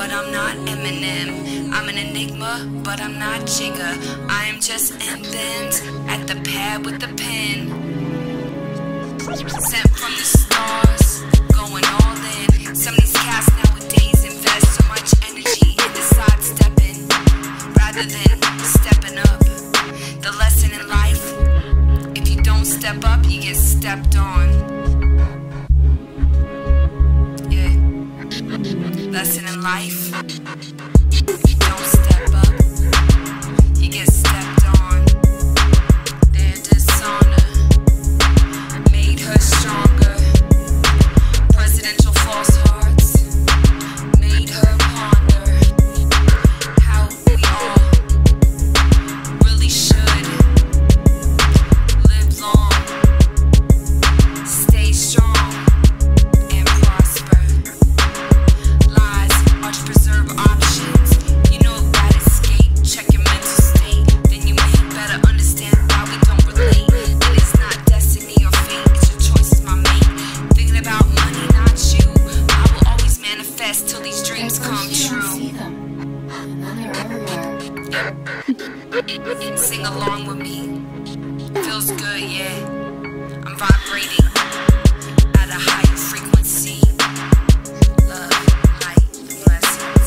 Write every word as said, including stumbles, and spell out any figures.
but I'm not Eminem. I'm an enigma, but I'm not Jigga. I am just MBennz at the pad with the pen. Sent from the stars, going all in. Some of these cats nowadays invest so much energy into sidestepping rather than stepping up. The lesson in life, if you don't step up, you get stepped on. Yeah. Lesson in life, if you don't step up, you get stepped on. Their dishonor made her stronger. Presidential false hearts made her ponder how we all really should live long, stay strong, and prosper. Lies are to preserve options. You know that escape, check your mental state. Then you may better understand why we don't relate. It is not destiny or fate, it's your choices, my mate. Thinking about money, not you. I will always manifest till these dreams come true. Sing along with me. Feels good, yeah. I'm vibrating at a higher frequency. Love, light, blessings.